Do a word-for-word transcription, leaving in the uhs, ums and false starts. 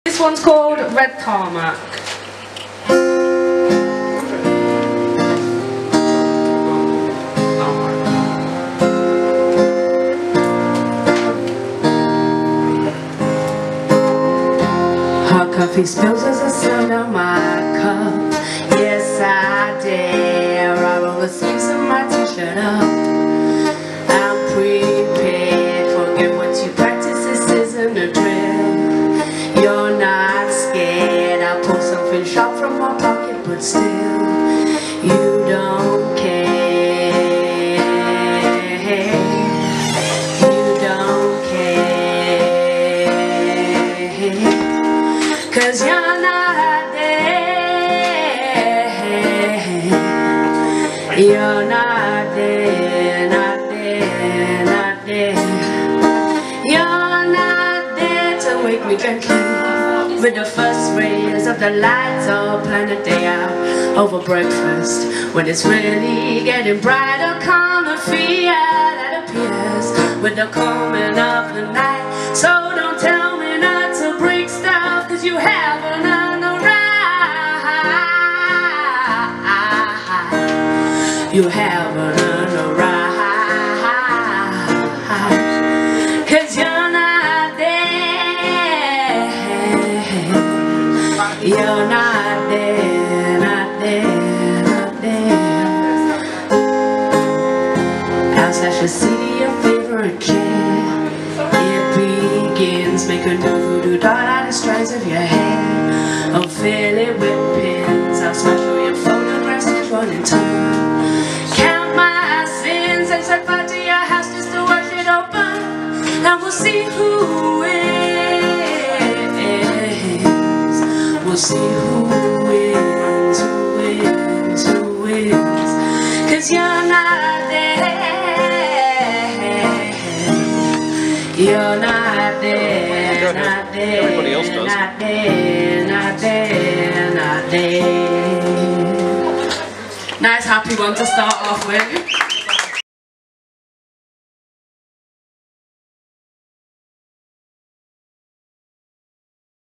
This one's called Red Tarmac. Hot coffee spills as I stand on my cup. Yes, I dare. I roll the sleeves of my t-shirt up. I'm prepared. Forget what you practice. This isn't a drill. You're not scared. I'll pull something sharp from my pocket, but still, you don't care. You don't care. 'Cause you're not there. You're not there, not there, not there. You're not there to wake me gently with the first rays of the lights. Or plan a day out over breakfast when it's really getting brighter. Calm the fear that appears with the coming of the night. So don't tell me not to break stuff, 'cause you haven't earned the right. You haven't earned the right. 'Cause you're not there. You're not there, not there, not there. Outside your city, your favorite chair. It begins, make a new voodoo dart out of strands of your hair. I'll fill it with pins, I'll smash all your photographs and running too. Count my sins and set fire to your house just to watch it open. And we'll see who wins. We'll see who wins, who wins, who wins. 'Cause you're not there. You're not there, not there, Everybody else does. not there, not there, not there. Nice happy one to start off with.